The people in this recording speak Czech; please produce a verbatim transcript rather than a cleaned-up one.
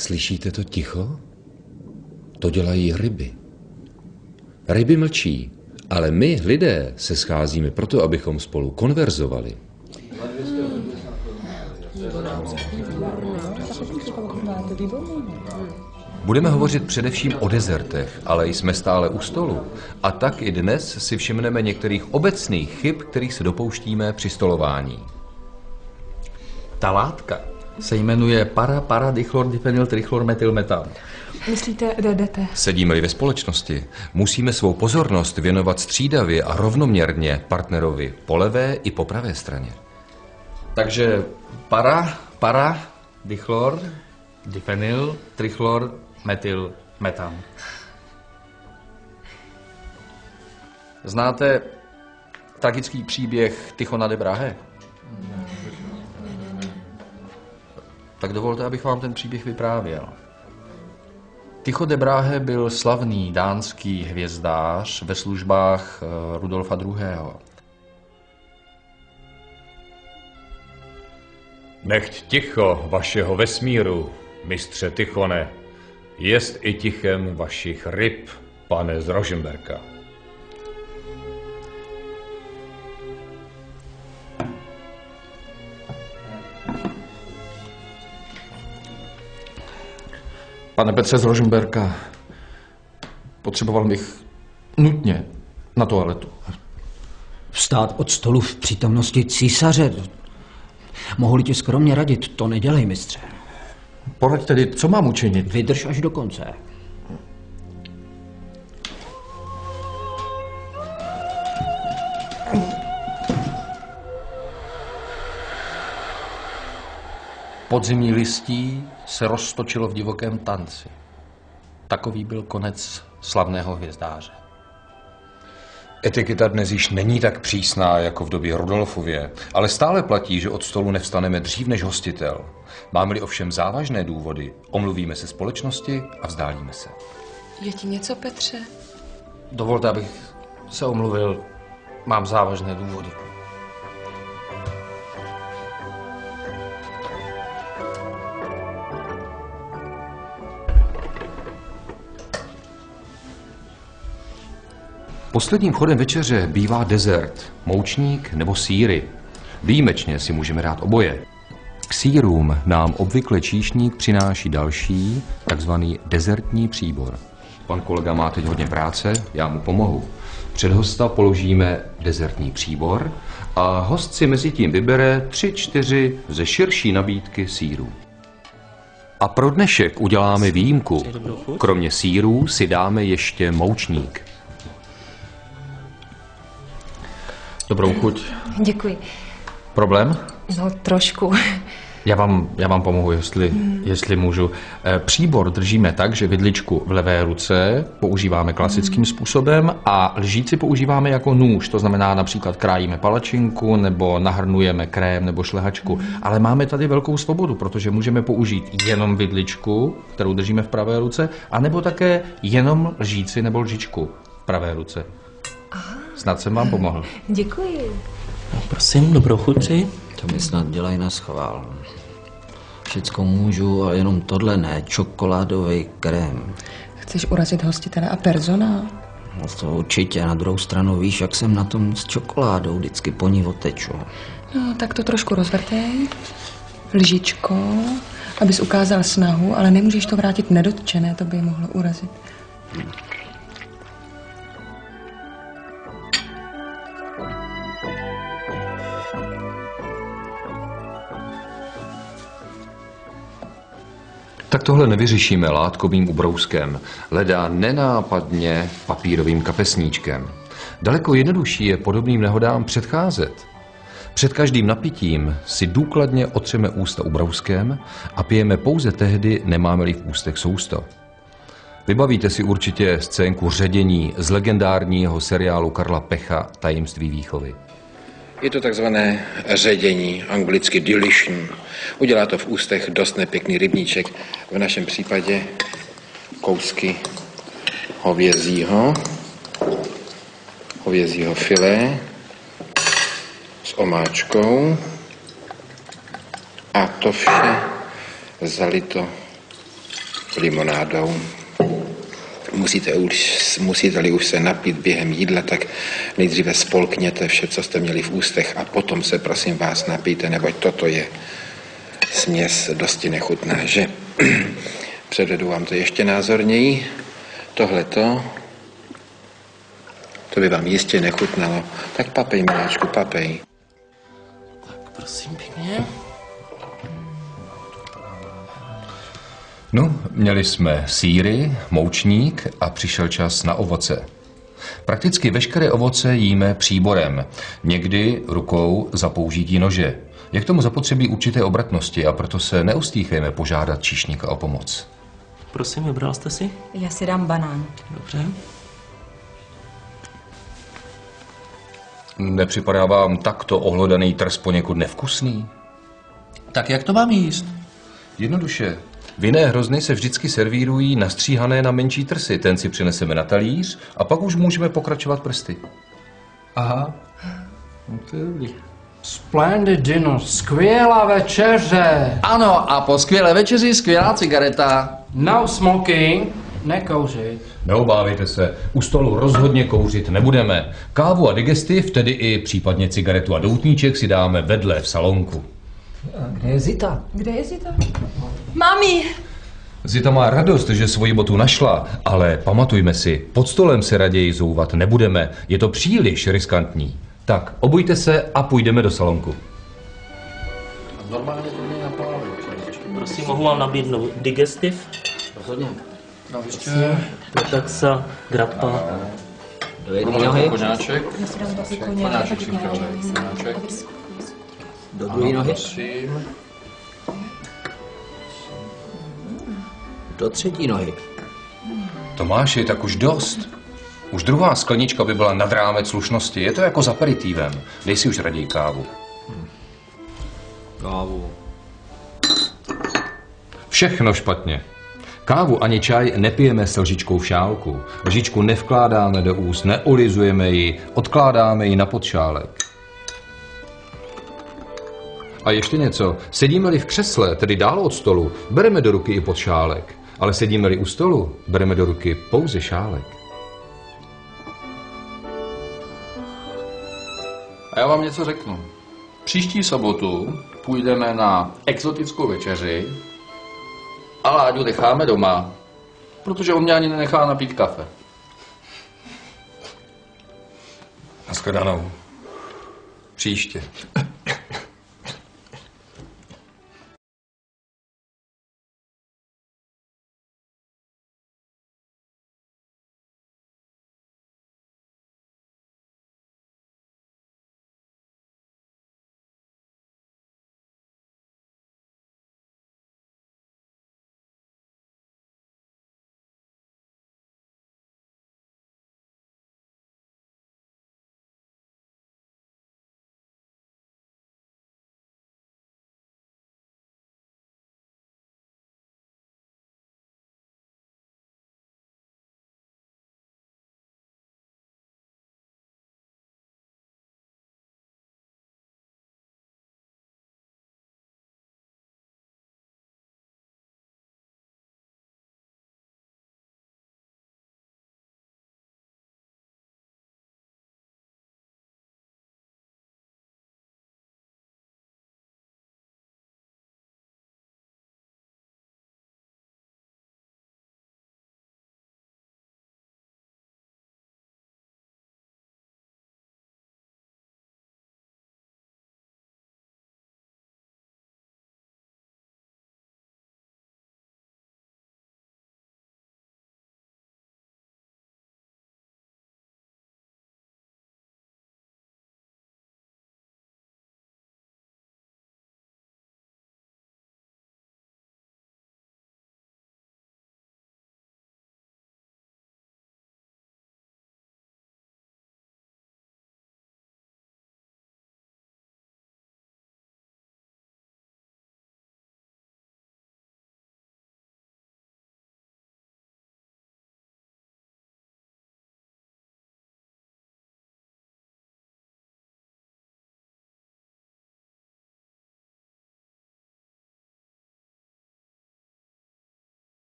Slyšíte to ticho? To dělají ryby. Ryby mlčí, ale my, lidé, se scházíme proto, abychom spolu konverzovali. Budeme hovořit především o dezertech, ale jsme stále u stolu. A tak i dnes si všimneme některých obecných chyb, kterých se dopouštíme při stolování. Ta látka se jmenuje para-para-dichlordifenyltrichlormetylmetan. Myslíte D D T? Sedíme-li ve společnosti, musíme svou pozornost věnovat střídavě a rovnoměrně partnerovi po levé i po pravé straně. Takže para, para, dichlor, difenyl, trichlor, metyl, metan. Znáte tragický příběh Tychona de Brahe? Tak dovolte, abych vám ten příběh vyprávěl. Tycho de Brahe byl slavný dánský hvězdář ve službách Rudolfa druhého. Nechť ticho vašeho vesmíru, mistře Tychone, jest i tichem vašich ryb, pane z Rožmberka. Pane Petře z Rožmberka, potřeboval bych nutně na toaletu. Vstát od stolu v přítomnosti císaře. Mohu-li ti skromně radit, to nedělej, mistře. Poraď tedy, co mám učinit? Vydrž až do konce. Podzimní listí se roztočilo v divokém tanci. Takový byl konec slavného hvězdáře. Etiketa dnes již není tak přísná jako v době Rudolfově, ale stále platí, že od stolu nevstaneme dřív než hostitel. Máme-li ovšem závažné důvody, omluvíme se společnosti a vzdálíme se. Je ti něco, Petře? Dovolte, abych se omluvil. Mám závažné důvody. Posledním chodem večeře bývá dezert, moučník nebo sýry. Výjimečně si můžeme dát oboje. K sýrům nám obvykle číšník přináší další, takzvaný dezertní příbor. Pan kolega má teď hodně práce, já mu pomohu. Před hosta položíme dezertní příbor a host si mezi tím vybere tři, čtyři ze širší nabídky sýrů. A pro dnešek uděláme výjimku. Kromě sýrů si dáme ještě moučník. Dobrou chuť. Děkuji. Problém? No, trošku. Já vám, já vám pomohu, jestli, hmm. jestli můžu. Příbor držíme tak, že vidličku v levé ruce používáme klasickým hmm. způsobem a lžíci používáme jako nůž. To znamená, například krájíme palačinku nebo nahrnujeme krém nebo šlehačku. Hmm. Ale máme tady velkou svobodu, protože můžeme použít jenom vidličku, kterou držíme v pravé ruce, anebo také jenom lžíci nebo lžičku v pravé ruce. Aha. Snad jsem vám pomohl. Děkuji. No, prosím, dobrou chuti. To mi snad dělají na schvál. Všecko můžu, ale jenom tohle ne. Čokoládový krém. Chceš urazit hostitele a personál? No to určitě. Na druhou stranu víš, jak jsem na tom s čokoládou. Vždycky po ní odteču. No, tak to trošku rozvrtej. Lžičko, abys ukázal snahu, ale nemůžeš to vrátit nedotčené, to by je mohlo urazit. Hmm. Tak tohle nevyřešíme látkovým ubrouskem, leda nenápadně papírovým kapesníčkem. Daleko jednodušší je podobným nehodám předcházet. Před každým napitím si důkladně otřeme ústa ubrouskem a pijeme pouze tehdy, nemáme-li v ústech sousto. Vybavíte si určitě scénku ředění z legendárního seriálu Karla Pecha Tajemství výchovy. Je to takzvané ředění, anglicky dilution. Udělá to v ústech dost nepěkný rybníček. V našem případě kousky hovězího, hovězího filé s omáčkou a to vše zalito limonádou. Musíte už, musíte-li už se napít během jídla, tak nejdříve spolkněte vše, co jste měli v ústech a potom se prosím vás napijte, neboť toto je směs dosti nechutná, že? Předvedu vám to ještě názorněji. Tohleto, to by vám jistě nechutnalo. Tak papej, miláčku, papej. Tak prosím pěkně. No, měli jsme sýry, moučník a přišel čas na ovoce. Prakticky veškeré ovoce jíme příborem, někdy rukou za použití nože. Je k tomu zapotřebí určité obratnosti a proto se neustýchejme požádat číšníka o pomoc. Prosím, vybral jste si? Já si dám banán. Dobře. Nepřipadá vám takto ohlodaný trs poněkud nevkusný? Tak jak to mám jíst? Jednoduše. Vinné hrozny se vždycky servírují nastříhané na menší trsy. Ten si přineseme na talíř a pak už můžeme pokračovat prsty. Aha. Splendid dinner, skvělá večeře. Ano, a po skvělé večeři skvělá cigareta. No smoking, nekouřit. Neobávejte se, u stolu rozhodně kouřit nebudeme. Kávu a digestiv, tedy i případně cigaretu a doutníček si dáme vedle v salonku. A kde je Zita? Kde je Zita? Mami! Zita má radost, že svoji botu našla, ale pamatujme si, pod stolem se raději zouvat nebudeme. Je to příliš riskantní. Tak, obujte se a půjdeme do salonku. Normálně to mě napadlo. Prosím, mohu vám nabídnout digestiv, Rozhodně. No, ještě. Metaxa, grappa. Do jedné nohy, Koňáček. Já si dám taky koně. Koňáček si včera. Koňáček. do druhé nohy, Prosím. do třetí nohy. Tomáši, tak už dost. Už druhá sklenička by byla nad rámec slušnosti. Je to jako s aperitivem. Dej si už raději kávu. Kávu. Všechno špatně. Kávu ani čaj nepijeme s lžičkou v šálku. Lžičku nevkládáme do úst, neolizujeme ji, odkládáme ji na podšálek. A ještě něco. Sedíme-li v křesle, tedy dál od stolu, bereme do ruky i podšálek. Ale sedíme-li u stolu, bereme do ruky pouze šálek. A já vám něco řeknu. Příští sobotu půjdeme na exotickou večeři a Láďu necháme doma, protože on mě ani nenechá napít kafe. Nashledanou. Příště.